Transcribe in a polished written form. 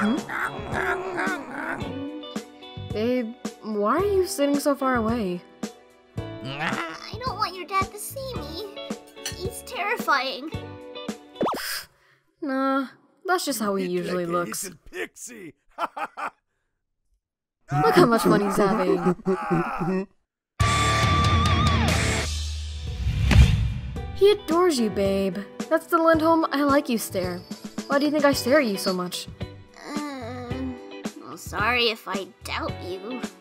Babe, why are you sitting so far away? I don't want your dad to see me. He's terrifying. Nah, that's just how he usually looks. Pixie. Look how much fun he's having. He adores you, babe. That's the Lindholm I like you stare. Why do you think I stare at you so much? Well, sorry if I doubt you.